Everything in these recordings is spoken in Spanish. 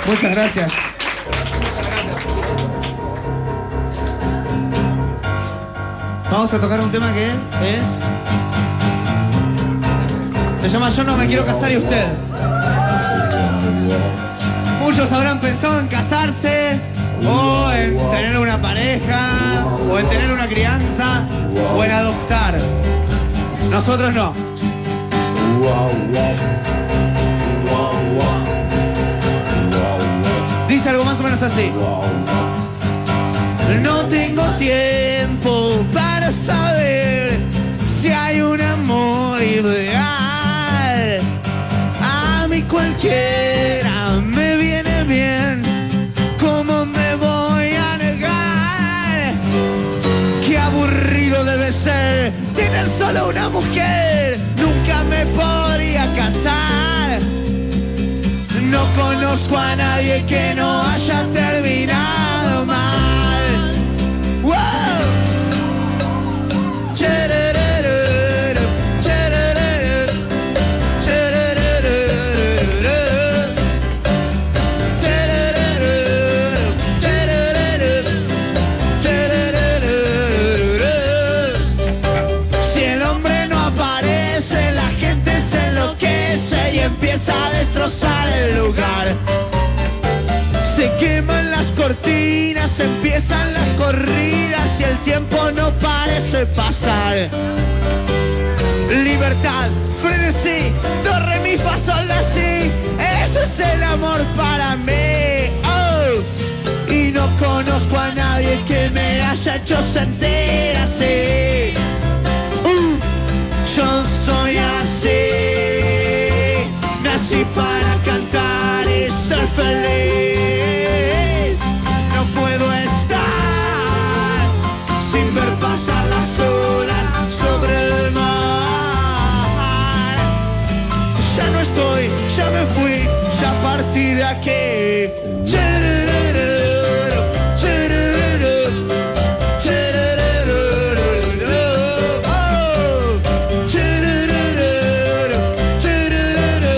Muchas gracias. Vamos a tocar un tema que se llama Yo no me quiero casar y usted. Muchos habrán pensado en casarse, o en tener una pareja, o en tener una crianza, o en adoptar. Nosotros no. Dice algo más o menos así. No tengo tiempo para saber si hay un amor ideal. A mí cualquiera me viene bien. ¿Cómo me voy a negar? Qué aburrido debe ser tener solo una mujer. Nunca me podría casar. No conozco a nadie que no haya terminado mal. ¡Wow! Cherererero, cherererero, cherererero, cherererero, cherererero, cherererero. Si el hombre no aparece, la gente se enloquece y empieza a destrozar el lugar. Se queman las cortinas, empiezan las corridas y el tiempo no parece pasar. Libertad, frenesí, do, re, mi, fa, sol, la, si. Eso es el amor para mí. Oh. Y no conozco a nadie que me haya hecho sentir así. Yo soy así. Nací para cantar y ser feliz. No puedo estar sin ver pasar las horas sobre el mar. Ya no estoy, ya me fui, ya partí de aquí. Chererero, chererero, chererero, oh. Chererero, chererero,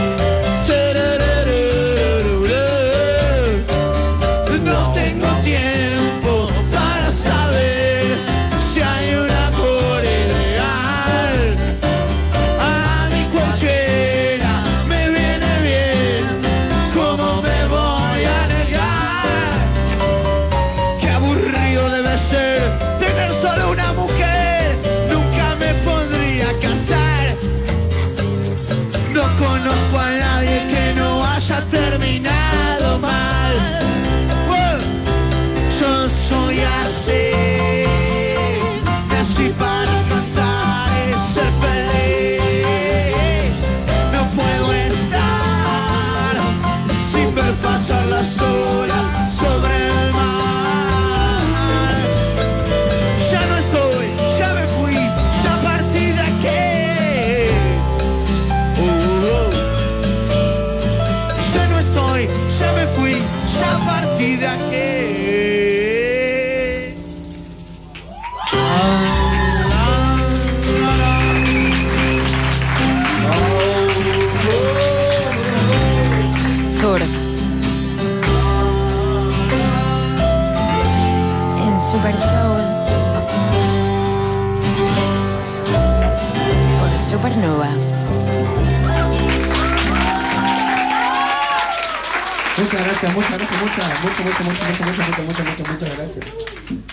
no tengo tiempo para saber si hay un amor ideal. A mí cualquiera me viene bien. ¿Cómo me voy a negar? Qué aburrido debe ser tener solo una mujer. Nunca me podría casar. No conozco a nadie que no haya terminado mal. Yo soy así. Nací para cantar y ser feliz. No puedo estar sin ver pasar las horas sobre el mar. Ya no estoy, ya me fui, ya partí de aquí. Ya no estoy, ya me fui, ya partí de aquí. Tour. En Super Soul. Por Supernova. Muchas gracias, muchas gracias, muchas gracias.